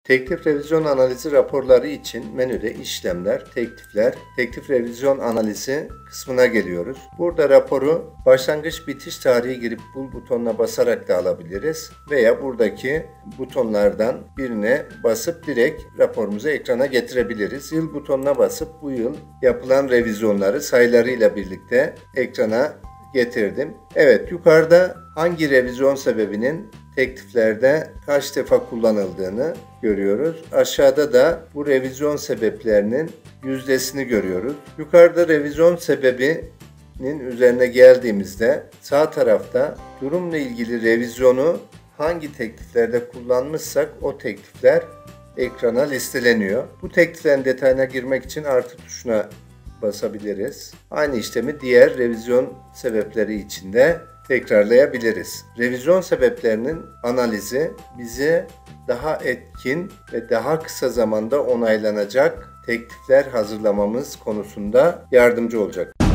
Teklif revizyon analizi raporları için menüde işlemler, teklifler, teklif revizyon analizi kısmına geliyoruz. Burada raporu başlangıç bitiş tarihi girip bul butonuna basarak da alabiliriz veya buradaki butonlardan birine basıp direkt raporumuzu ekrana getirebiliriz. Yıl butonuna basıp bu yıl yapılan revizyonları sayılarıyla birlikte ekrana getirdim. Evet, yukarıda hangi revizyon sebebinin tekliflerde kaç defa kullanıldığını görüyoruz. Aşağıda da bu revizyon sebeplerinin yüzdesini görüyoruz. Yukarıda revizyon sebebinin üzerine geldiğimizde sağ tarafta durumla ilgili revizyonu hangi tekliflerde kullanmışsak o teklifler ekrana listeleniyor. Bu tekliflerin detayına girmek için artı tuşuna basabiliriz. Aynı işlemi diğer revizyon sebepleri için de tekrarlayabiliriz. Revizyon sebeplerinin analizi bize daha etkin ve daha kısa zamanda onaylanacak teklifler hazırlamamız konusunda yardımcı olacak.